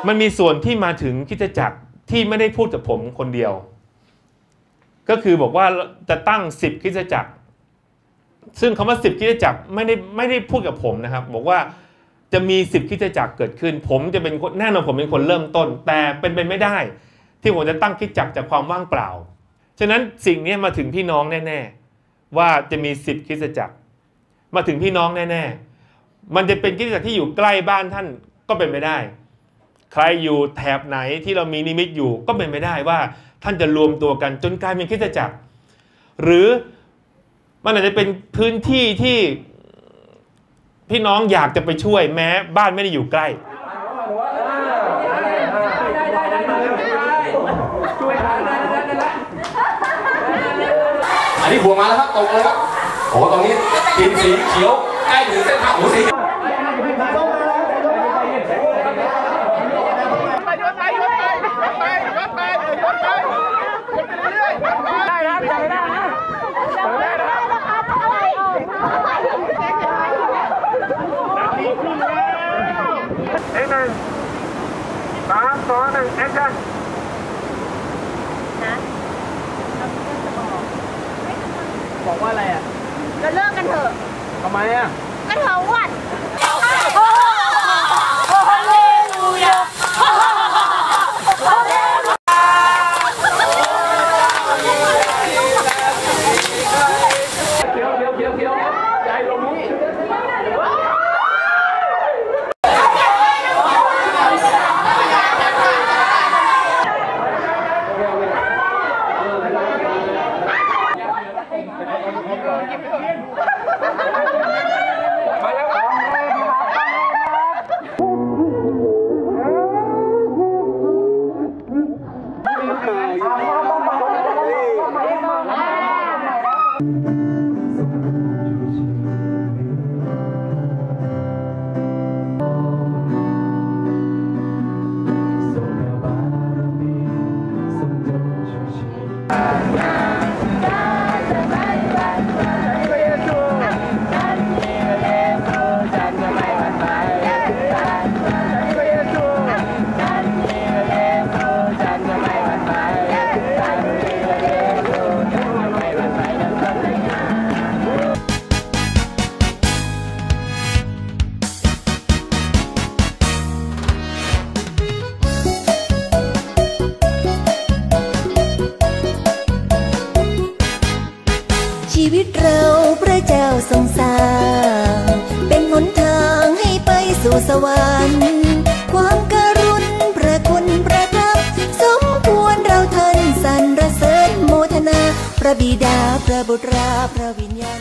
มันมีส่วนที่มาถึงคริสตจักรที่ไม่ได้พูดกับผมคนเดียวก็คือบอกว่าจะตั้ง10คริสตจักรซึ่งคำว่า10คริสตจักรไม่ได้พูดกับผมนะครับบอกว่าจะมี10คริสตจักรเกิดขึ้นผมจะเป็นแน่นอนผมเป็นคนเริ่มต้นแต่เป็นไปไม่ได้ที่ผมจะตั้งคริสตจักรจากความว่างเปล่าฉะนั้นสิ่งนี้มาถึงพี่น้องแน่ๆว่าจะมี10คริสตจักรมาถึงพี่น้องแน่ๆมันจะเป็นคริสตจักรที่อยู่ใกล้บ้านท่านก็เป็นไปได้ใครอยู่แถบไหนที่เรามีนิมิตอยู่ก็เป็นไปได้ว่าท่านจะรวมตัวกันจนกลายเป็นคริสตจักรหรือมันอาจจะเป็นพื้นที่ที่พี่น้องอยากจะไปช่วยแม้บ้านไม่ได้อยู่ใกล้อันนี้หัวมาแล้วครับตรงเลยครับโอ้ตรงนี้กินสีเขียวใกล้ถึงเส้นทางหัวสี3, 2, 1 แอคชั่นนะบอกว่าอะไรอ่ะเราเลิกกันเถอะทำไมอ่ะกันเถอะวัดฮาเลลูยาเขียวใจลงนี้ชีวิตเราพระเจ้าทรงสร้างเป็นหนทางให้ไปสู่สวรรค์ความกรุณพระคุณประทับสมควรเราท่านสรรเสริญโมทนาพระบิดาพระบุตรพระวิญญาณ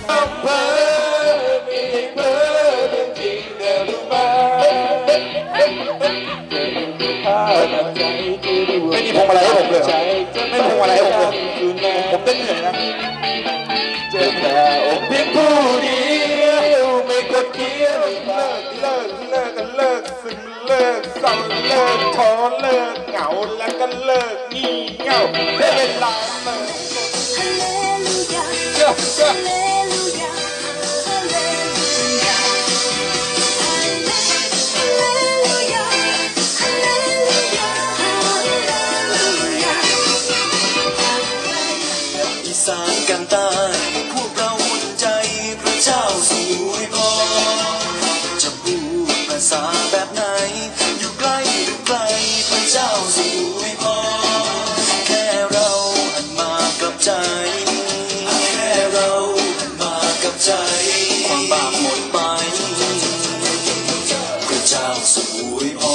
ไม่มีพวงมาลัยให้ผมเลยไม่มีพวงมาลัยให้ผมเลยผมเต้นเหนื่อยนะเจอแต่อกเพียงผู้เดียวไม่กดเคี้ยวเลิกซึ้งเลิกเศร้าเลิกท้อเลิกเหงาแล้วก็เลิกงี่เง่าได้เวลาเลิกเชื่อกันตายพวกเราอุ่นใจพระเจ้าสวยพอจะพูดภาษาแบบไหนอยู่ใกล้หรือไกลพระเจ้าสวยพอแค่เราหันมากับใจแค่เราหันมากับใจความบาปหมดไปพระเจ้าสวยพอ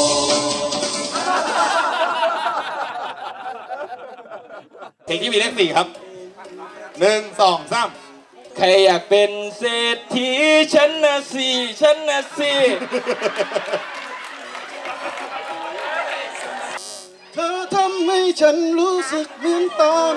เพลงที่มีเลข4ครับ1, 2, 3 ใครอยากเป็นเศรษฐีฉันนะสิเธอทำให้ฉันรู้สึกเหมือนตอน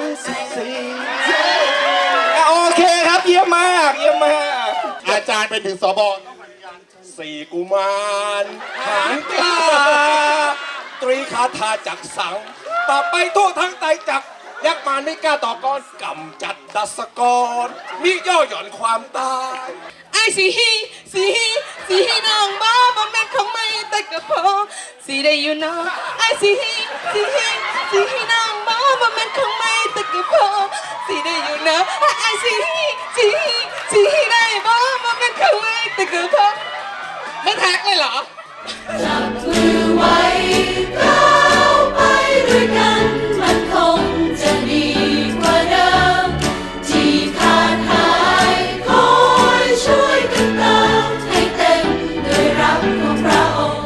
14 โอเคครับเยี่ยมมากอาจารย์ไปถึงสบ4กุมารหางตาตรีคาถาจักสังต่อไปทั่วทั้งไตรจักรยักษ์มารไม่กล้าต่อกรกำจัดดัสกรมิย่อหย่อนความตายไอ้สีฮีสิให้น้องบ้าบ่แม่นของไม่แต่ก็พอสิได้อยู่เนาะไอ้สิให้น้องบ้าบ่แม่นของไม่แต่ก็พอสิได้อยู่เนาะไอ้สิให้ได้บ้าบ่แม่นของไม่แต่ก็พอไม่แท็กเลยเหรอจับมือไว้ก้าวไปด้วยกันมันคงจะดีกว่าเดิมที่ขาดหายคอยช่วยกันเติมให้เต็มด้วยรักของพระองค์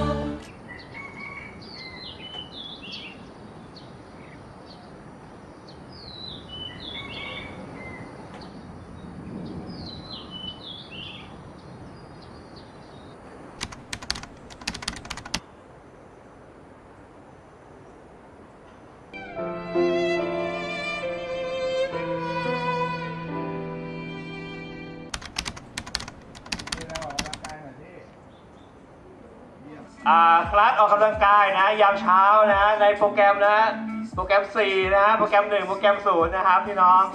คลาสออกกำลังกายนะยามเช้านะในโปรแกรมนะโปรแกรม4นะโปรแกรม1โปรแกรม0นะครับพี่น้อง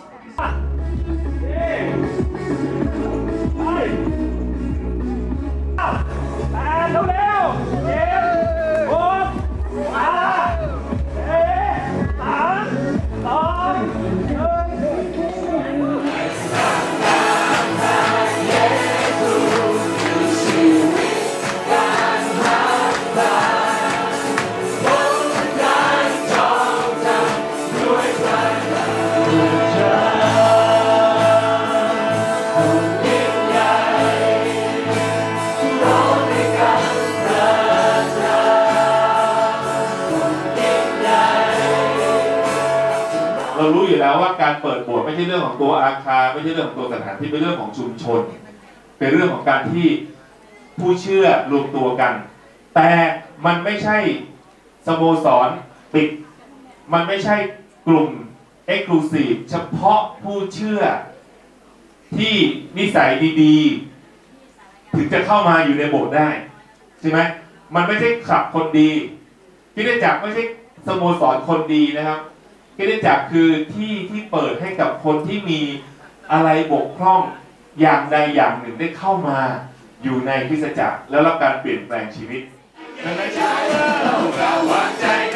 เร็วๆ7 6 5 4 3 เรารู้อยู่แล้วว่าการเปิดโบสถ์ไม่ใช่เรื่องของตัวอาคารไม่ใช่เรื่องของตัวสถานที่เป็นเรื่องของชุมชนเป็นเรื่องของการที่ผู้เชื่อรวมตัวกันแต่มันไม่ใช่สโมสรปิดมันไม่ใช่กลุ่ม Exclusive เฉพาะผู้เชื่อที่นิสัยดีๆถึงจะเข้ามาอยู่ในโบสถ์ได้ใช่ไหมมันไม่ใช่ขับคนดีคริสตจักรไม่ใช่สโมสรคนดีนะครับคริสตจักรคือที่เปิดให้กับคนที่มีอะไรบกพร่องอย่างใดอย่างหนึ่งได้เข้ามาอยู่ในคริสตจักรแล้วรับการเปลี่ยนแปลงชีวิตดังนั้นเราวางใจ